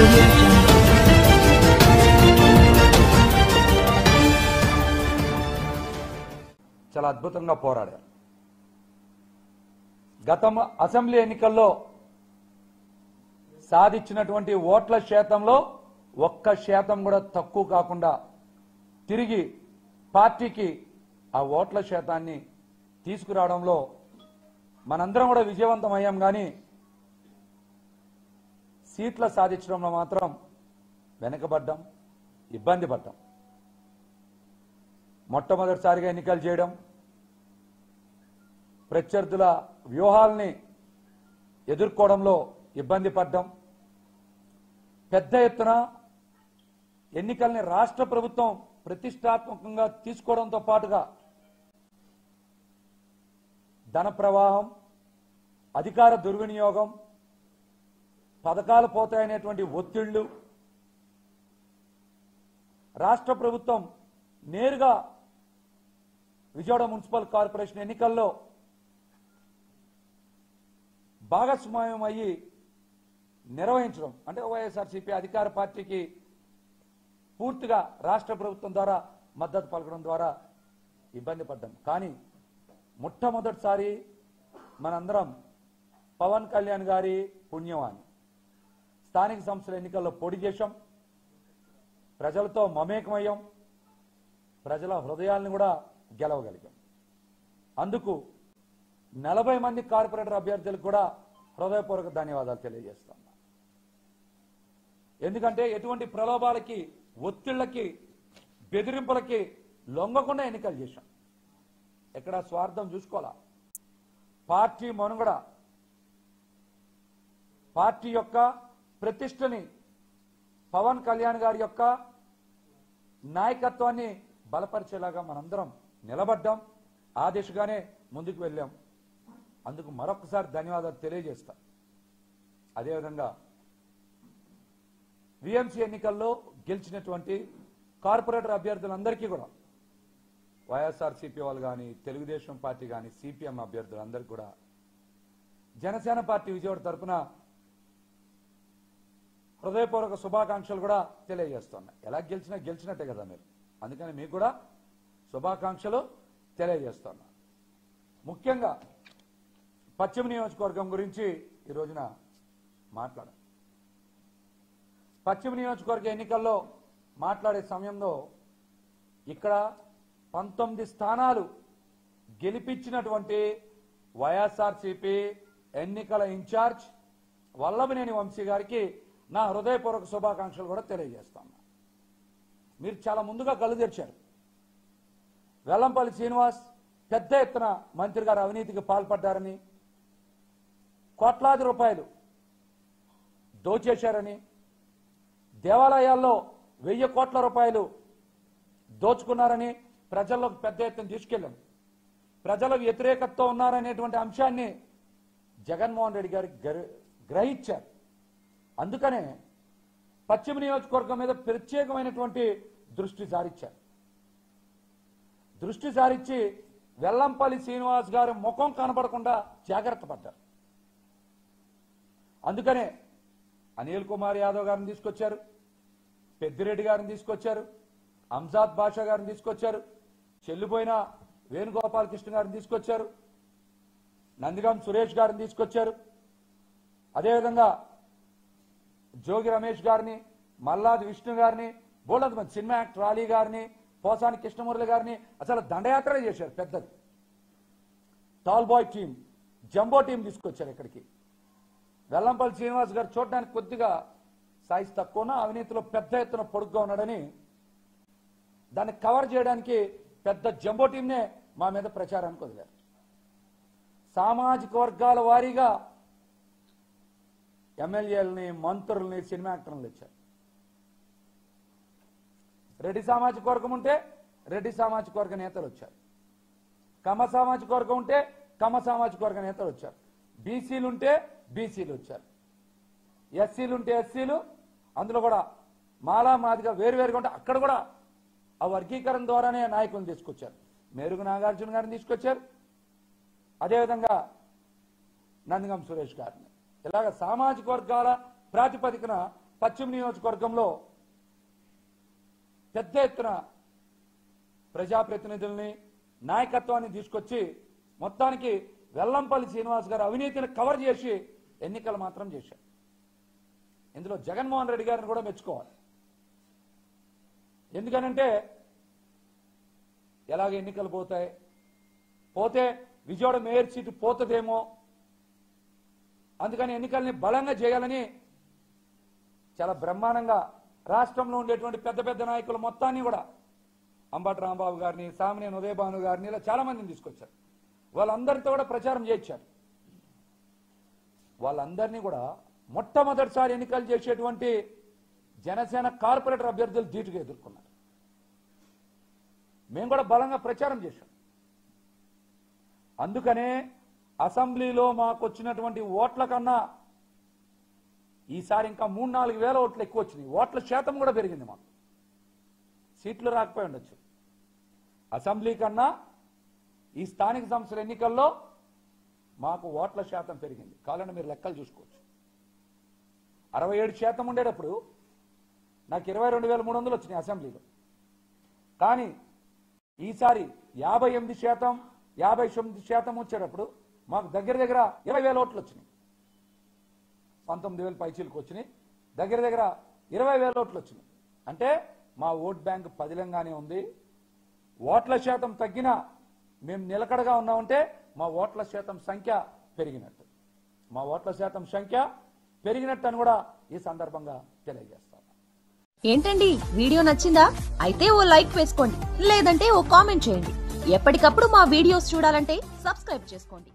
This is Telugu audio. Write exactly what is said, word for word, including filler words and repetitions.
audio jungle. చాలా అద్భుతంగా పోరాడారు. గత అసెంబ్లీ ఎన్నికల్లో సాధించినటువంటి ఓట్ల శాతంలో ఒక్క శాతం కూడా తక్కువ కాకుండా తిరిగి పార్టీకి ఆ ఓట్ల శాతాన్ని తీసుకురావడంలో మనందరం కూడా విజయవంతం అయ్యాం. కానీ సీట్ల సాధించడంలో మాత్రం వెనకబడ్డాం, ఇబ్బంది పడ్డాం. మొట్టమొదటిసారిగా ఎన్నికలు చేయడం, ప్రత్యర్థుల వ్యూహాల్ని ఎదుర్కోవడంలో ఇబ్బంది పడ్డాం. పెద్ద ఎత్తున ఎన్నికల్ని రాష్ట్ర ప్రభుత్వం ప్రతిష్టాత్మకంగా తీసుకోవడంతో పాటుగా ధన ప్రవాహం, అధికార దుర్వినియోగం, పథకాలు పోతాయనేటువంటి ఒత్తిళ్లు, రాష్ట్ర ప్రభుత్వం నేరుగా విజయవాడ మున్సిపల్ కార్పొరేషన్ ఎన్నికల్లో భాగస్వామ్యం అయ్యి నిర్వహించడం, అంటే వైఎస్ఆర్సీపీ అధికార పార్టీకి పూర్తిగా రాష్ట్ర ప్రభుత్వం ద్వారా మద్దతు పలకడం ద్వారా ఇబ్బంది పడ్డాం. కానీ మొట్టమొదటిసారి మనందరం పవన్ కళ్యాణ్ గారి పుణ్యమాని స్థానిక సంస్థల ఎన్నికల్లో పోటీ చేశాం, ప్రజలతో మమేకమయ్యాం, ప్రజల హృదయాలను కూడా గెలవగలిగాం. అందుకు నలభై మంది కార్పొరేటర్ అభ్యర్థులకు కూడా హృదయపూర్వక ధన్యవాదాలు తెలియజేస్తాం. ఎందుకంటే ఎటువంటి ప్రలోభాలకి, ఒత్తిళ్లకి, బెదిరింపులకి లొంగకుండా ఎన్నికలు చేశాం. ఎక్కడ స్వార్థం చూసుకోవాలా. పార్టీ మనుగడ, పార్టీ యొక్క ప్రతిష్టని, పవన్ కళ్యాణ్ గారి యొక్క నాయకత్వాన్ని బలపరిచేలాగా మనందరం నిలబడ్డాం. ఆ దిశగానే ముందుకు వెళ్ళాం. అందుకు మరొకసారి ధన్యవాదాలు తెలియజేస్తా. అదేవిధంగా విఎంసీ ఎన్నికల్లో గెలిచినటువంటి కార్పొరేటర్ అభ్యర్థులందరికీ కూడా, వైఎస్ఆర్సీపీ వాళ్ళు కానీ, తెలుగుదేశం పార్టీ కానీ, సిపిఎం అభ్యర్థులందరికీ కూడా జనసేన పార్టీ విజయవాడ తరఫున హృదయపూర్వక శుభాకాంక్షలు కూడా తెలియజేస్తున్నా. ఎలా గెలిచినా గెలిచినట్టే కదా మీరు, అందుకని మీకు కూడా శుభాకాంక్షలు తెలియజేస్తున్నా. ముఖ్యంగా పశ్చిమ నియోజకవర్గం గురించి ఈ రోజున మాట్లాడాలి. పశ్చిమ నియోజకవర్గ ఎన్నికల్లో మాట్లాడే సమయంలో ఇక్కడ పంతొమ్మిది స్థానాలు గెలిపించినటువంటి వైఎస్ఆర్సీపీ ఎన్నికల ఇన్ఛార్జ్ వల్లభనేని వంశీ గారికి నా హృదయపూర్వక శుభాకాంక్షలు కూడా తెలియజేస్తాను. మీరు చాలా ముందుగా కళ్ళు తెరిచారు. వెల్లంపల్లి శ్రీనివాస్ పెద్ద ఎత్తున మంత్రి గారు అవినీతికి పాల్పడ్డారని, కోట్లాది రూపాయలు దోచేశారని, దేవాలయాల్లో వెయ్యి కోట్ల రూపాయలు దోచుకున్నారని ప్రజల్లోకి పెద్ద ఎత్తున తీసుకెళ్లాం. ప్రజల వ్యతిరేకతతో ఉన్నారనేటువంటి అంశాన్ని జగన్మోహన్ రెడ్డి గారికి గ్రహించారు. అందుకనే పశ్చిమ నియోజకవర్గం మీద ప్రత్యేకమైనటువంటి దృష్టి సారించారు. దృష్టి సారించి వెల్లంపల్లి శ్రీనివాస్ గారి ముఖం కనబడకుండా జాగ్రత్త పడ్డారు. అందుకనే అనిల్ కుమార్ యాదవ్ గారిని తీసుకొచ్చారు, పెద్దిరెడ్డి గారిని తీసుకొచ్చారు, అంజాద్ బాషా గారిని తీసుకొచ్చారు, చెల్లిపోయిన వేణుగోపాలకృష్ణ గారిని తీసుకొచ్చారు, నందిగం సురేష్ గారిని తీసుకొచ్చారు. అదేవిధంగా జోగి రమేష్ గారిని, మల్లాది విష్ణు గారిని, బోల్డంత మంది సినిమా యాక్టర్ అలీ గారిని, పోసాని కృష్ణమురళి గారిని అసలు దండయాత్ర చేశారు. పెద్దది tall boy team, jumbo team తీసుకొచ్చారు ఇక్కడికి. వెల్లంపల్లి శ్రీనివాస్ గారు చూడడానికి కొద్దిగా సైజ్ తక్కువ, అవినీతిలో పెద్ద ఎత్తున పొడుగ్గా ఉన్నాడని దాన్ని కవర్ చేయడానికి పెద్ద జంబో టీంనే మా మీద ప్రచారానికి వదిలారు. సామాజిక వర్గాల వారీగా ఎమ్మెల్యేలని, మంత్రుల్ని, సినిమా యాక్టర్లు ఇచ్చారు. రెడ్డి సామాజిక వర్గం ఉంటే రెడ్డి సామాజిక వర్గ నేతలు వచ్చారు, కమ్మ సామాజిక వర్గం ఉంటే కమ్మ సామాజిక వర్గ నేతలు వచ్చారు, బీసీలు ఉంటే బీసీలు వచ్చారు, ఎస్సీలు ఉంటే ఎస్సీలు, అందులో కూడా మాలా మాదిగా వేరువేరుగా ఉంటే అక్కడ కూడా ఆ వర్గీకరణ ద్వారానే నాయకులను తీసుకొచ్చారు. మేరుగు నాగార్జున గారిని తీసుకొచ్చారు, అదేవిధంగా నందిగం సురేష్ గారిని. ఇలాగ సామాజిక వర్గాల ప్రాతిపదికన పశ్చిమ నియోజకవర్గంలో పెద్ద ఎత్తున ప్రజాప్రతినిధుల్ని నాయకత్వాన్ని తీసుకొచ్చి మొత్తానికి వెల్లంపల్లి శ్రీనివాస్ గారు అవినీతిని కవర్ చేసి ఎన్నికలు మాత్రం చేశారు. ఇందులో జగన్మోహన్ రెడ్డి గారిని కూడా మెచ్చుకోవాలి. ఎందుకనంటే ఎలాగ ఎన్నికలు పోతాయి, పోతే విజయవాడ మేయర్ సీటు పోతుందేమో, అందుకని ఎన్నికల్ని బలంగా చేయాలని చాలా బ్రహ్మాండంగా రాష్ట్రంలో ఉండేటువంటి పెద్ద పెద్ద నాయకులు మొత్తాన్ని కూడా అంబటి రాంబాబు గారిని, సామినేని ఉదయభాను గారిని ఇలా చాలా మందిని తీసుకొచ్చారు. వాళ్ళందరితో కూడా ప్రచారం చేయించారు. వాళ్ళందరినీ కూడా మొట్టమొదటిసారి ఎన్నికలు చేసేటువంటి జనసేన కార్పొరేటర్ అభ్యర్థులు ధీటుగా ఎదుర్కొన్నారు. మేము కూడా బలంగా ప్రచారం చేశాం. అందుకనే అసెంబ్లీలో మాకు వచ్చినటువంటి ఓట్ల కన్నా ఈసారి ఇంకా మూడు నాలుగు వేల ఓట్లు ఎక్కువ వచ్చినాయి. ఓట్ల శాతం కూడా పెరిగింది. మాకు సీట్లు రాకపోయి ఉండొచ్చు. అసెంబ్లీ కన్నా ఈ స్థానిక సంస్థల ఎన్నికల్లో మాకు ఓట్ల శాతం పెరిగింది. కావాలంటే మీరు లెక్కలు చూసుకోవచ్చు. అరవై ఏడు శాతం ఉండేటప్పుడు నాకు ఇరవై రెండు వేల మూడు వందలు వచ్చినాయి అసెంబ్లీలో. కానీ ఈసారి యాభై ఎనిమిది శాతం యాభై తొమ్మిది శాతం వచ్చేటప్పుడు మాకు దగ్గర దగ్గర ఇరవై వేల ఓట్లు వచ్చినాయి. పంతొమ్మిది వేల పైచీలకు వచ్చినాయి. దగ్గర దగ్గర ఇరవై వేల ఓట్లు వచ్చినాయి. అంటే మా ఓట్ బ్యాంక్ పదిలంగానే ఉంది. ఓట్ల శాతం తగ్గినా మేము నిలకడగా ఉన్నామంటే మా ఓట్ల శాతం సంఖ్య పెరిగినట్టు. మా ఓట్ల శాతం సంఖ్య పెరిగినట్టు అని కూడా ఈ సందర్భంగా తెలియజేస్తాను. ఏంటండి, వీడియో నచ్చిందా? అయితే ఓ లైక్ వేసుకోండి, లేదంటే ఓ కామెంట్ చేయండి. ఎప్పటికప్పుడు మా వీడియోస్ చూడాలంటే సబ్స్క్రైబ్ చేసుకోండి.